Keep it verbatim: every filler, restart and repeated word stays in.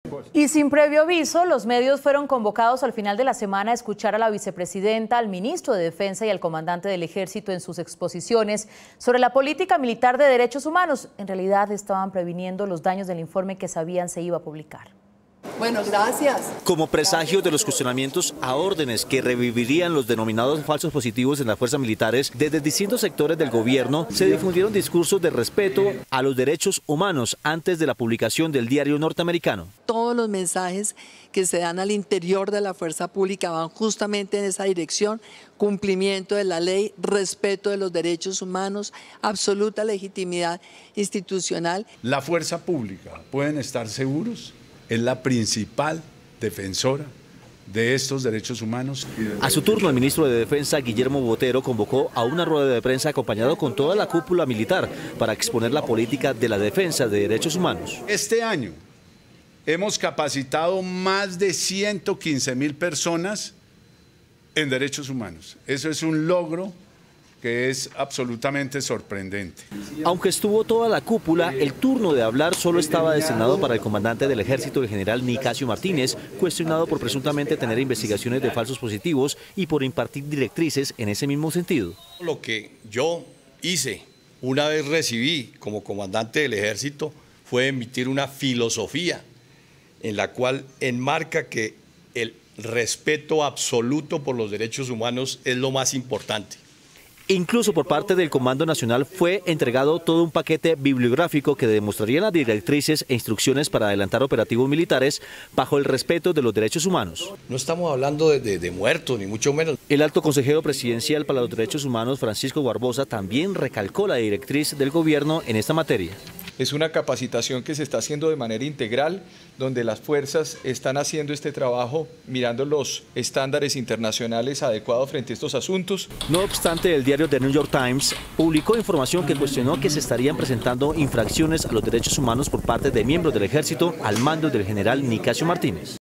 Y sin previo aviso, los medios fueron convocados al final de la semana a escuchar a la vicepresidenta, al ministro de Defensa y al comandante del Ejército en sus exposiciones sobre la política militar de derechos humanos. En realidad estaban previniendo los daños del informe que sabían se iba a publicar. Bueno, gracias. Como presagio de los cuestionamientos a órdenes que revivirían los denominados falsos positivos en las fuerzas militares, desde distintos sectores del gobierno se difundieron discursos de respeto a los derechos humanos antes de la publicación del diario norteamericano. Todos los mensajes que se dan al interior de la fuerza pública van justamente en esa dirección: cumplimiento de la ley, respeto de los derechos humanos, absoluta legitimidad institucional. La fuerza pública, pueden estar seguros, es la principal defensora de estos derechos humanos. A su turno, el ministro de Defensa, Guillermo Botero, convocó a una rueda de prensa acompañado con toda la cúpula militar para exponer la política de la defensa de derechos humanos. Este año hemos capacitado más de ciento quince mil personas en derechos humanos. Eso es un logro que es absolutamente sorprendente. Aunque estuvo toda la cúpula, el turno de hablar solo estaba destinado para el comandante del Ejército, el general Nicasio Martínez, cuestionado por presuntamente tener investigaciones de falsos positivos y por impartir directrices en ese mismo sentido. Lo que yo hice una vez recibí como comandante del Ejército fue emitir una filosofía en la cual enmarca que el respeto absoluto por los derechos humanos es lo más importante. Incluso por parte del Comando Nacional fue entregado todo un paquete bibliográfico que demostraría las directrices e instrucciones para adelantar operativos militares bajo el respeto de los derechos humanos. No estamos hablando de, de, de muertos, ni mucho menos. El alto consejero presidencial para los derechos humanos, Francisco Barbosa, también recalcó la directriz del gobierno en esta materia. Es una capacitación que se está haciendo de manera integral, donde las fuerzas están haciendo este trabajo mirando los estándares internacionales adecuados frente a estos asuntos. No obstante, el diario The New York Times publicó información que cuestionó que se estarían presentando infracciones a los derechos humanos por parte de miembros del Ejército al mando del general Nicasio Martínez.